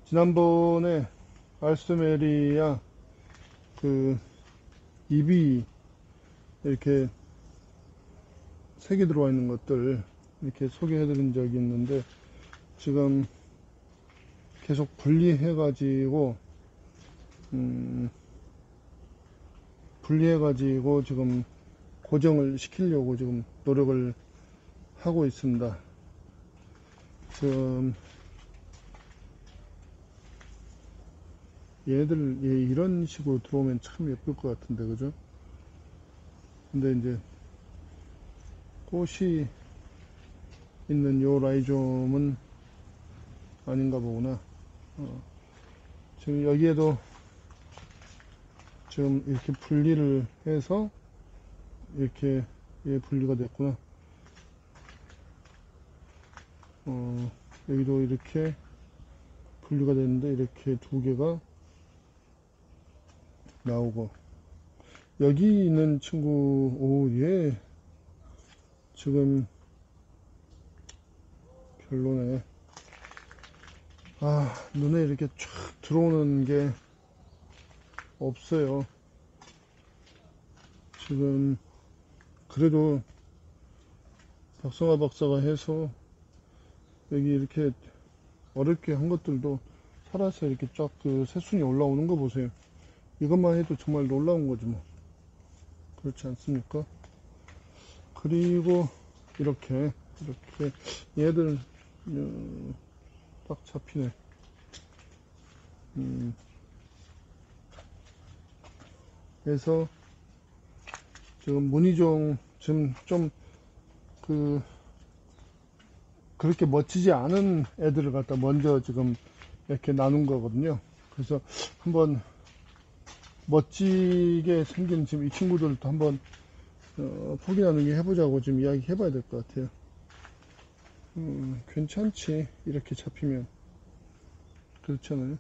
지난번에 알스메리아 그 입이 이렇게 색이 들어와 있는 것들 이렇게 소개해 드린 적이 있는데, 지금 계속 분리해 가지고 지금 고정을 시키려고 지금 노력을 하고 있습니다. 지금 얘네들 이런 식으로 들어오면 참 예쁠 것 같은데, 그죠? 근데 이제 꽃이 있는 요 라이좀은 아닌가 보구나. 지금 여기에도 지금 이렇게 분리를 해서 이렇게 분리가 됐구나. 여기도 이렇게 분리가 됐는데 이렇게 두 개가 나오고, 여기 있는 친구, 얘 지금 별로네. 눈에 이렇게 쫙 들어오는 게 없어요. 지금 그래도 박성화 박사가 해서 여기 이렇게 어렵게 한 것들도 살아서 이렇게 쫙 그 새순이 올라오는 거 보세요. 이것만 해도 정말 놀라운 거지 뭐. 그렇지 않습니까? 그리고 이렇게 얘들 딱 잡히네. 그래서 지금 문희종 지금 좀 그렇게 멋지지 않은 애들을 갖다 먼저 지금 이렇게 나눈 거거든요. 그래서 한번 멋지게 생긴 지금 이 친구들도 한번 포기 나누기 해보자고 지금 이야기 해봐야 될 것 같아요. 괜찮지, 이렇게 잡히면. 그렇잖아요.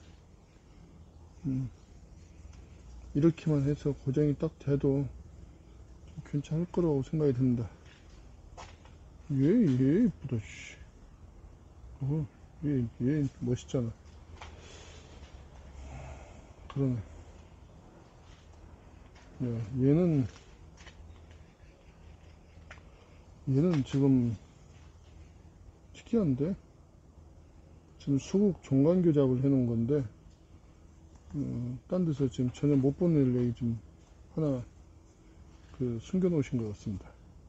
이렇게만 해서 고정이 딱 돼도 괜찮을 거라고 생각이 듭니다. 얘 이쁘다, 씨. 얘 멋있잖아. 그러네. 야, 얘는 지금 특이한데? 지금 수국 종간교잡을 해놓은 건데, 딴 데서 지금 전혀 못 보낼 얘기 좀 하나 숨겨 놓으신 것 같습니다.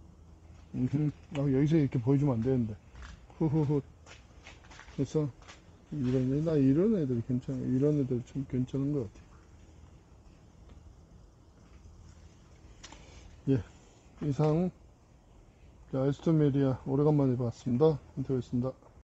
여기서 이렇게 보여주면 안 되는데. 후후후. 그래서 이런 애들 괜찮아. 이런 애들 좀 괜찮은 것 같아. 예, 이상 알스메리아 오래간만에 봤습니다. 인터뷰였습니다.